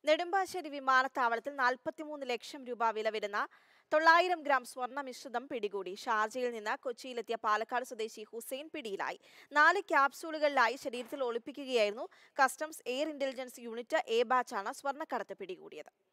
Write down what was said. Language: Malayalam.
നെടുമ്പാശ്ശേരി വിമാനത്താവളത്തിൽ 43 ലക്ഷം രൂപ വില വരുന്ന 900 ഗ്രാം സ്വർണ്ണ മിശ്രിതം പിടികൂടി. ഷാർജയിൽ നിന്ന് കൊച്ചിയിലെത്തിയ പാലക്കാട് സ്വദേശി ഹുസൈൻ പിടിയിലായി. 4 ക്യാപ്സൂളുകളിലായി ശരീരത്തിൽ ഒളിപ്പിക്കുകയായിരുന്നു. Customs air intelligence unit A ബാച്ചാണ് സ്വർണ്ണക്കടത്ത് പിടികൂടിയത്.